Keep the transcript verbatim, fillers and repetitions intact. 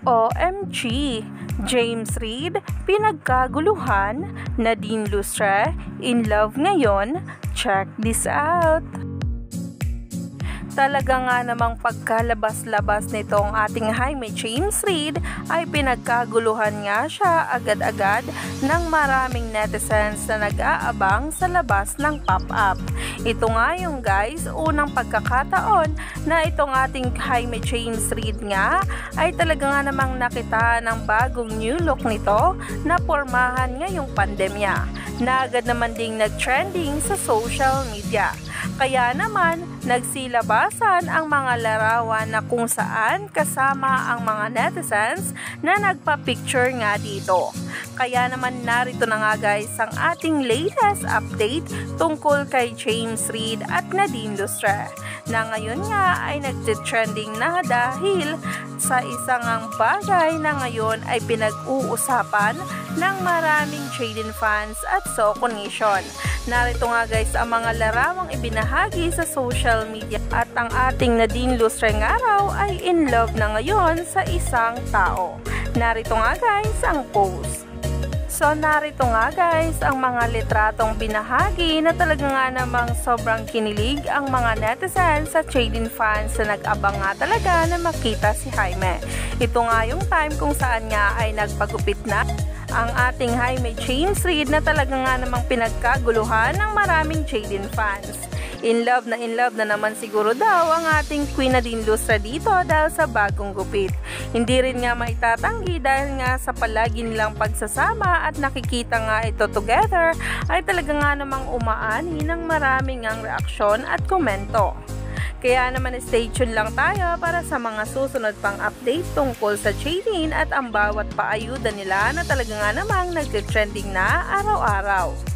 O M G! James Reid, pinagkaguluhan, Nadine Lustre, in love ngayon? Check this out! Talaga nga namang pagkalabas-labas nitong ating Jaime James Reid ay pinagkaguluhan nga siya agad-agad ng maraming netizens na nag-aabang sa labas ng pop-up. Ito nga yung guys, unang pagkakataon na itong ating Jaime James Reid nga ay talaga nga namang nakita ng bagong new look nito na pormahan ngayong pandemya na agad naman ding nag-trending sa social media. Kaya naman, nagsilabasan ang mga larawan na kung saan kasama ang mga netizens na nagpa-picture nga dito. Kaya naman narito na nga guys ang ating latest update tungkol kay James Reid at Nadine Lustre na ngayon nga ay nagtitrending na dahil sa isang ang bagay na ngayon ay pinag-uusapan ng maraming Jaden fans at Soco Nation. Narito nga guys ang mga larawang ibinahagi sa social media at ang ating Nadine Lustre nga raw ay in love na ngayon sa isang tao. Narito nga guys ang post. So narito nga guys ang mga litratong binahagi na talaga nga namang sobrang kinilig ang mga netizens at Jaden fans na nag-abang nga talaga na makita si Jaime. Ito nga yung time kung saan nga ay nagpagupit na ang ating Jaime James Reid na talaga nga namang pinagkaguluhan ng maraming Jaden fans. In love na in love na naman siguro daw ang ating Queen Nadine Lustre dito dahil sa bagong gupit. Hindi rin nga maitatanggi dahil nga sa palagi nilang pagsasama at nakikita nga ito together ay talaga nga namang umaani ng maraming ang reaksyon at komento. Kaya naman stay tuned lang tayo para sa mga susunod pang update tungkol sa Jaden at ang bawat paayuda nila na talaga nga namang nagtitrending na araw-araw.